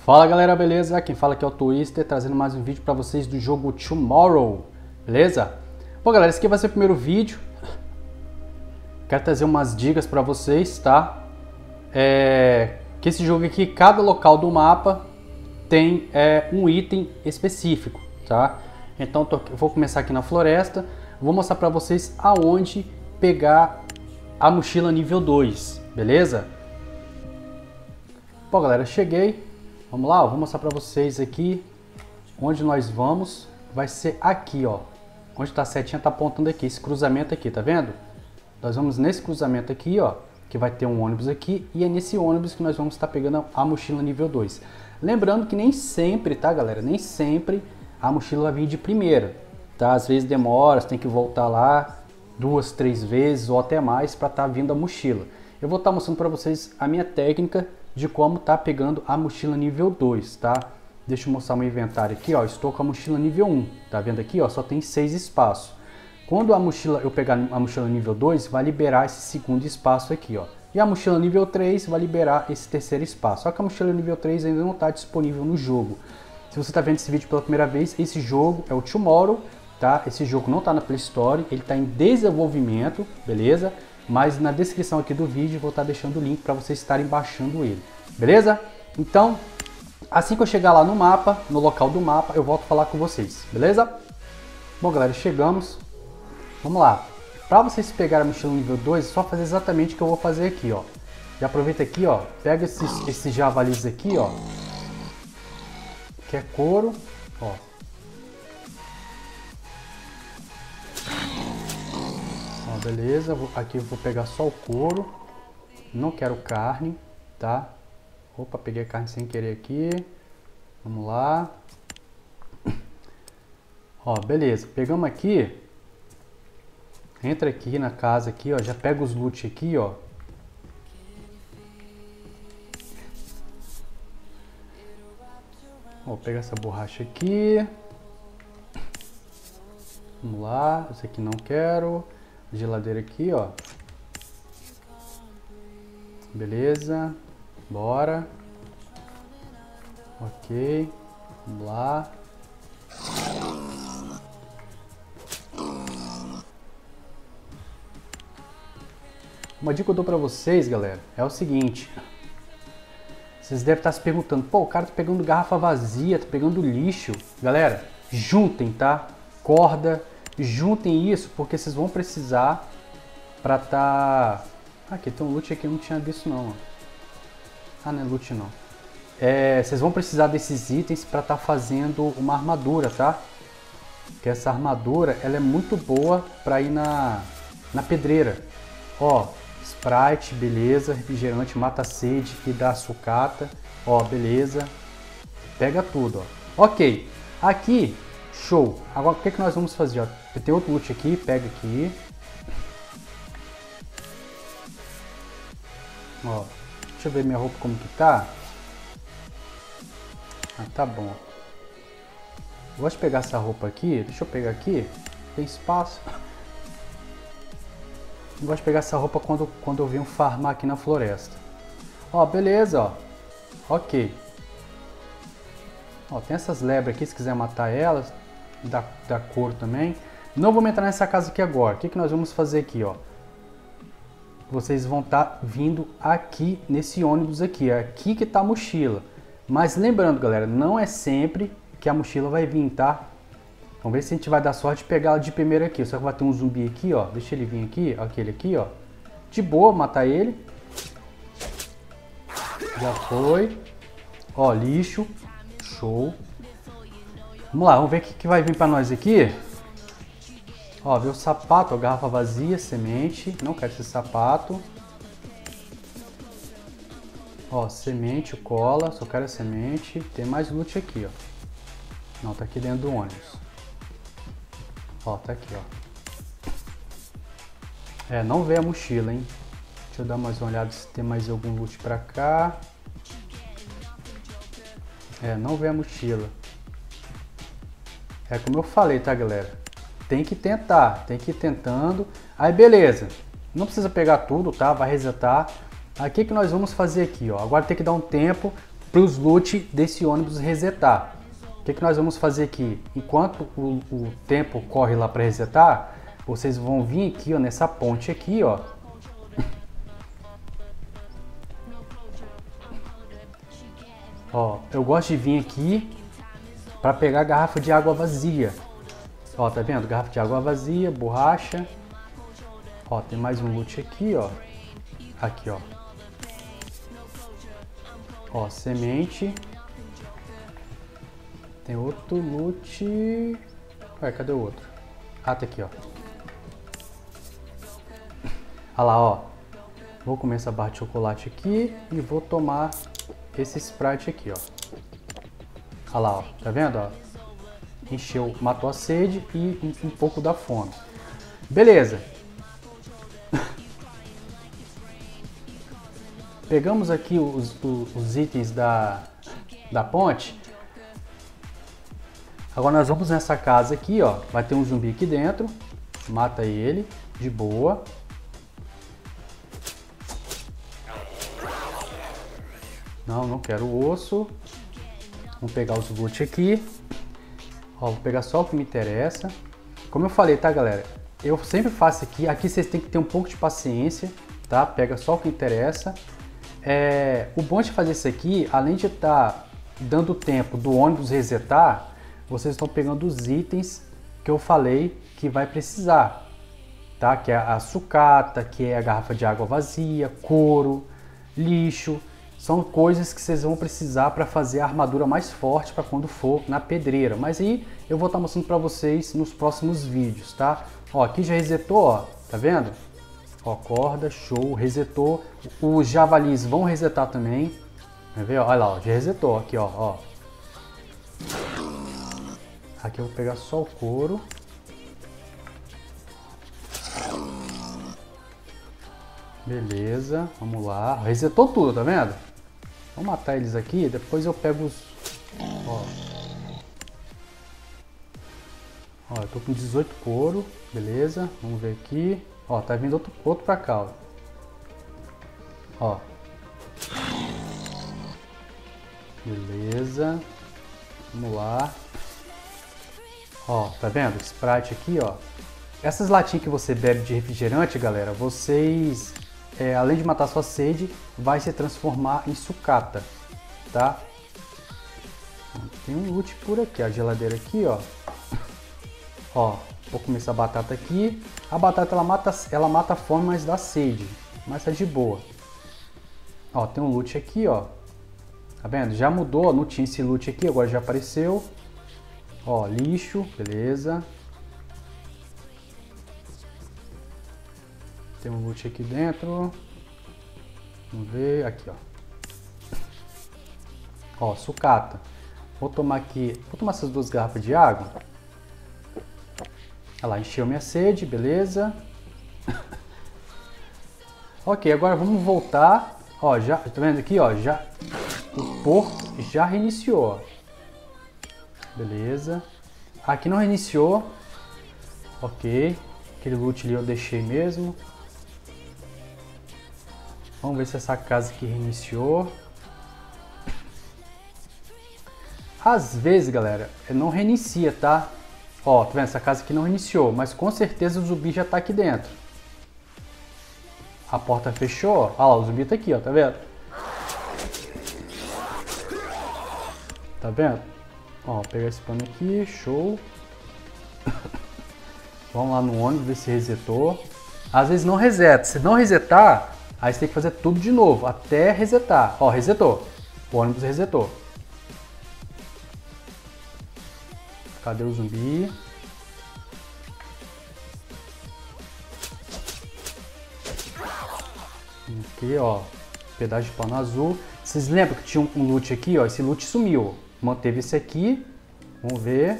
Fala galera, beleza? Quem fala aqui é o Twister, trazendo mais um vídeo para vocês do jogo Tomorrow, beleza? Bom galera, esse aqui vai ser o primeiro vídeo. Quero trazer umas dicas para vocês, tá? Que esse jogo aqui, cada local do mapa tem um item específico, tá? Então eu vou começar aqui na floresta, vou mostrar para vocês aonde pegar a mochila nível 2, beleza? Bom galera, cheguei. Vamos lá, eu vou mostrar para vocês aqui onde nós vamos. Vai ser aqui, ó. Onde tá a setinha, tá apontando aqui, esse cruzamento aqui, tá vendo? Nós vamos nesse cruzamento aqui, ó, que vai ter um ônibus aqui, e é nesse ônibus que nós vamos estar pegando a mochila nível 2. Lembrando que nem sempre, tá galera? Nem sempre a mochila vai vir de primeira, tá? Às vezes demora, você tem que voltar lá 2, 3 vezes ou até mais para estar vindo a mochila. Eu vou estar mostrando para vocês a minha técnica de como tá pegando a mochila nível 2, tá? Deixa eu mostrar meu inventário aqui, ó. Estou com a mochila nível 1, tá vendo aqui, ó? Só tem 6 espaços. Quando eu pegar a mochila nível 2, vai liberar esse segundo espaço aqui, ó. E a mochila nível 3 vai liberar esse terceiro espaço. Só que a mochila nível 3 ainda não está disponível no jogo. Se você está vendo esse vídeo pela primeira vez, esse jogo é o Tomorrow, tá? Esse jogo não está na Play Store, ele está em desenvolvimento, beleza? Mas na descrição aqui do vídeo vou estar deixando o link para vocês estarem baixando ele, beleza? Então, assim que eu chegar lá no mapa, no local do mapa, eu volto a falar com vocês, beleza? Bom galera, chegamos. Vamos lá. Para vocês pegarem a mochila nível 2, é só fazer exatamente o que eu vou fazer aqui, ó. Já aproveita aqui, ó, pega esses javalis aqui, ó, que é couro, ó. Beleza, aqui eu vou pegar só o couro, não quero carne, tá? Opa, peguei a carne sem querer aqui, vamos lá. Ó, beleza, pegamos aqui, entra aqui na casa aqui, ó, já pega os loot aqui, ó. Vou pegar essa borracha aqui, vamos lá, esse aqui não quero. Geladeira aqui, ó. Beleza. Bora. Ok. Vamos lá. Uma dica que eu dou pra vocês, galera, é o seguinte. Vocês devem estar se perguntando, pô, o cara tá pegando garrafa vazia, tá pegando lixo. Galera, juntem, tá? Corda. Juntem isso, porque vocês vão precisar para tá... Aqui tem um loot aqui, eu não tinha visto não. Ah, não é loot não. Vocês vão precisar desses itens para estar fazendo uma armadura, tá? Que essa armadura, ela é muito boa para ir na pedreira. Ó, Sprite, beleza. Refrigerante, mata a sede e dá sucata. Ó, beleza. Pega tudo, ó. Ok, aqui... Show! Agora o que nós vamos fazer? Ó? Tem outro loot aqui, pega aqui. Ó, deixa eu ver minha roupa como que tá. Ah, tá bom. Eu gosto de pegar essa roupa aqui, deixa eu pegar aqui, tem espaço. Eu gosto de pegar essa roupa quando eu venho farmar aqui na floresta. Ó, beleza, ó. Ok. Ó, tem essas lebres aqui, se quiser matar elas. Da cor também. Não vamos entrar nessa casa aqui agora. O que nós vamos fazer aqui, ó? Vocês vão estar vindo aqui nesse ônibus aqui. É aqui que tá a mochila. Mas lembrando, galera, não é sempre que a mochila vai vir, tá? Vamos ver se a gente vai dar sorte de pegar ela de primeira aqui. Só que vai ter um zumbi aqui, ó. Deixa ele vir aqui, ó, aquele aqui, ó. De boa, matar ele. Já foi. Ó, lixo. Show. Vamos lá, vamos ver o que vai vir para nós aqui. Ó, veio o sapato, ó, garrafa vazia, semente. Não quero esse sapato. Ó, semente, cola, só quero a semente. Tem mais loot aqui, ó. Não, tá aqui dentro do ônibus. Ó, tá aqui, ó. Não veio a mochila, hein. Deixa eu dar mais uma olhada se tem mais algum loot pra cá. Não veio a mochila. É como eu falei, tá, galera? Tem que tentar, tem que ir tentando. Aí, beleza. Não precisa pegar tudo, tá? Vai resetar. Aí, o que nós vamos fazer aqui, ó? Agora tem que dar um tempo para os loot desse ônibus resetar. O que nós vamos fazer aqui? Enquanto o tempo corre lá para resetar, vocês vão vir aqui, ó, nessa ponte aqui, ó. Ó, eu gosto de vir aqui para pegar a garrafa de água vazia. Ó, tá vendo? Garrafa de água vazia, borracha. Ó, tem mais um loot aqui, ó. Aqui, ó. Ó, semente. Tem outro loot. Ué, cadê o outro? Ah, tá aqui, ó. Olha lá, ó. Vou comer essa barra de chocolate aqui e vou tomar esse Sprite aqui, ó. Olha lá, ó. Tá vendo, ó? Encheu, matou a sede e um pouco da fome. Beleza. Pegamos aqui os itens da ponte. Agora nós vamos nessa casa aqui, ó. Vai ter um zumbi aqui dentro. Mata ele, de boa. Não quero o osso. Vamos pegar os loot aqui. Ó, vou pegar só o que me interessa. Como eu falei, tá, galera? Eu sempre faço aqui. Aqui vocês têm que ter um pouco de paciência, tá? Pega só o que interessa. O bom de fazer isso aqui, além de estar dando tempo do ônibus resetar, vocês estão pegando os itens que eu falei que vai precisar, tá? Que é a sucata, que é a garrafa de água vazia, couro, lixo. São coisas que vocês vão precisar para fazer a armadura mais forte para quando for na pedreira. Mas aí eu vou estar mostrando para vocês nos próximos vídeos, tá? Ó, aqui já resetou, ó, tá vendo? Ó, corda, show, resetou. Os javalis vão resetar também. Quer ver? Olha lá, ó, já resetou aqui, ó. Aqui eu vou pegar só o couro. Beleza, vamos lá. Resetou tudo, tá vendo? Vamos matar eles aqui, depois eu pego os... Ó, eu tô com 18 couro, beleza. Vamos ver aqui. Ó, tá vindo outro pra cá, ó. Beleza. Vamos lá. Ó, tá vendo? Sprite aqui, ó. Essas latinhas que você bebe de refrigerante, galera, vocês, além de matar sua sede, vai se transformar em sucata, tá? Tem um loot por aqui, a geladeira aqui, ó. Ó, vou comer essa batata aqui. A batata ela mata a fome, mas dá sede. Mas tá de boa. Ó, tem um loot aqui, ó. Tá vendo? Já mudou, não tinha esse loot aqui, agora já apareceu. Ó, lixo, beleza. Tem um loot aqui dentro. Vamos ver, aqui, ó. Ó, sucata. Vou tomar essas 2 garrafas de água. Olha lá, encheu minha sede, beleza. Ok, agora vamos voltar. Ó, já, tá vendo aqui, ó, o porto já reiniciou, ó. Beleza. Aqui não reiniciou. Ok. Aquele loot ali eu deixei mesmo. Vamos ver se essa casa aqui reiniciou. Às vezes, galera, não reinicia, tá? Ó, tá vendo? Essa casa aqui não reiniciou, mas com certeza o zumbi já tá aqui dentro. A porta fechou, ó. Olha lá, o zumbi tá aqui, ó, tá vendo? Tá vendo? Ó, pegar esse pano aqui, show. Vamos lá no ônibus, ver se resetou. Às vezes não reseta. Se não resetar, aí você tem que fazer tudo de novo, até resetar. Ó, resetou. O ônibus resetou. Cadê o zumbi? Aqui, ó. Pedaço de pano azul. Vocês lembram que tinha um loot aqui, ó? Esse loot sumiu. Manteve esse aqui. Vamos ver.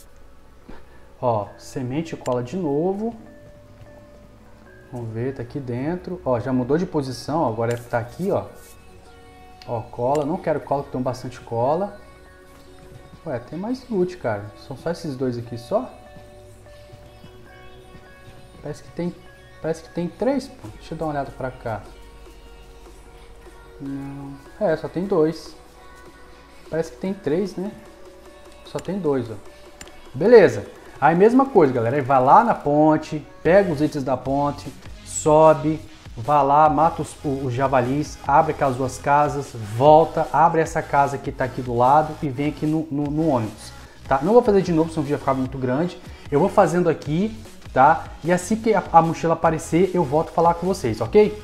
Ó, semente e cola de novo. Vamos ver, tá aqui dentro. Ó, já mudou de posição, ó, agora tá aqui, ó. Ó, cola. Não quero cola, que tem bastante cola. Ué, tem mais loot, cara. São só esses 2 aqui só? Parece que tem 3, pô. Deixa eu dar uma olhada pra cá. Não. Só tem 2. Parece que tem 3, né? Só tem 2, ó. Beleza. Aí mesma coisa, galera. Aí vai lá na ponte, pega os itens da ponte, sobe, vai lá, mata os javalis, abre aquelas 2 casas, volta, abre essa casa que tá aqui do lado e vem aqui no ônibus, tá? Não vou fazer de novo, senão o vídeo vai ficar muito grande. Eu vou fazendo aqui, tá? E assim que a mochila aparecer, eu volto a falar com vocês, ok?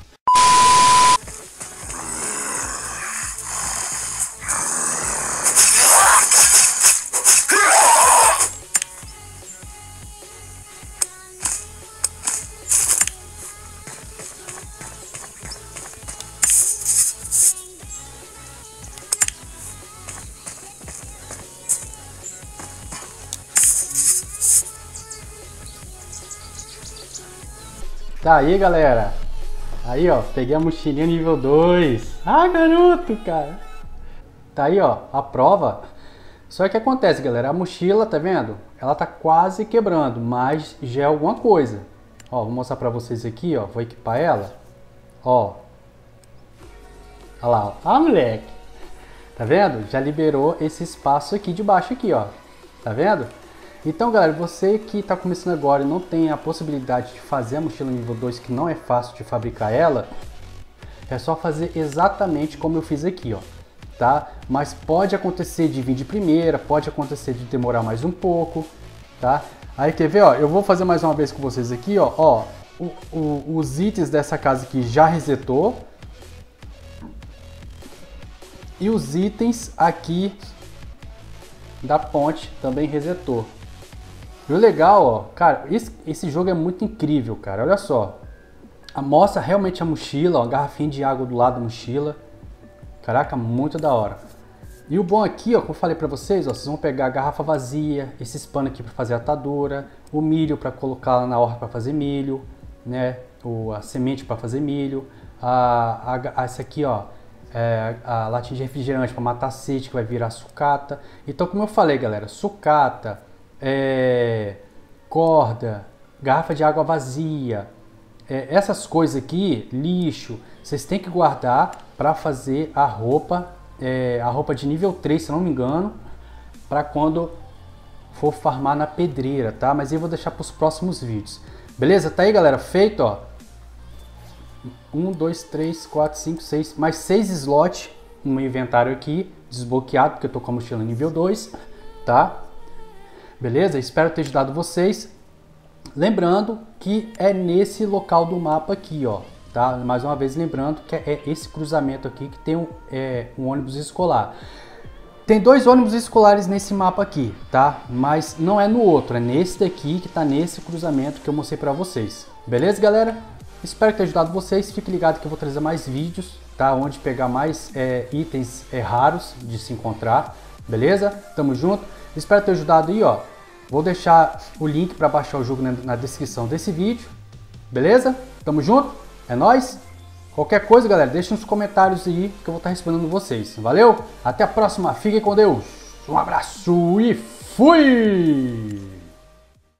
Tá aí, galera. Aí, ó, peguei a mochilinha nível 2. Ah, garoto, cara. Tá aí, ó, a prova. Só que acontece, galera, a mochila, tá vendo? Ela tá quase quebrando, mas já é alguma coisa. Ó, vou mostrar pra vocês aqui, ó, vou equipar ela. Ó. Olha lá, ó. Ah, moleque. Tá vendo? Já liberou esse espaço aqui de baixo aqui, ó. Tá vendo? Então, galera, você que está começando agora e não tem a possibilidade de fazer a mochila nível 2, que não é fácil de fabricar ela, é só fazer exatamente como eu fiz aqui, ó, tá? Mas pode acontecer de vir de primeira, pode acontecer de demorar mais um pouco, tá? Aí, quer ver, ó, eu vou fazer mais uma vez com vocês aqui, ó, os itens dessa casa aqui já resetou, e os itens aqui da ponte também resetou. E o legal, ó, cara, esse jogo é muito incrível, cara, olha só. Mostra realmente a mochila, ó, a garrafinha de água do lado da mochila. Caraca, muito da hora. E o bom aqui, ó, como eu falei pra vocês, ó, vocês vão pegar a garrafa vazia, esses panos aqui pra fazer atadura, o milho pra colocar lá na horta pra fazer milho, né, a semente pra fazer milho, essa aqui, ó, a latinha de refrigerante para matar a sede, que vai virar sucata. Então, como eu falei, galera, sucata, corda, garrafa de água vazia, essas coisas aqui, lixo, vocês têm que guardar para fazer a roupa de nível 3, se não me engano, para quando for farmar na pedreira, tá? Mas eu vou deixar para os próximos vídeos. Beleza? Tá aí, galera, feito, ó. 1, 2, 3, 4, 5, 6, mais 6 slots no meu inventário aqui, desbloqueado, porque eu tô com a mochila nível 2, tá? Beleza? Espero ter ajudado vocês. Lembrando que é nesse local do mapa aqui, ó, tá? Mais uma vez lembrando que é esse cruzamento aqui que tem um ônibus escolar. Tem 2 ônibus escolares nesse mapa aqui, tá? Mas não é no outro, é nesse daqui que tá nesse cruzamento que eu mostrei pra vocês. Beleza, galera? Espero ter ajudado vocês. Fique ligado que eu vou trazer mais vídeos, tá? Onde pegar mais itens raros de se encontrar. Beleza? Tamo junto. Espero ter ajudado aí, ó. Vou deixar o link para baixar o jogo na descrição desse vídeo. Beleza? Tamo junto? É nóis? Qualquer coisa, galera, deixa nos comentários aí que eu vou estar respondendo vocês. Valeu? Até a próxima. Fiquem com Deus. Um abraço e fui!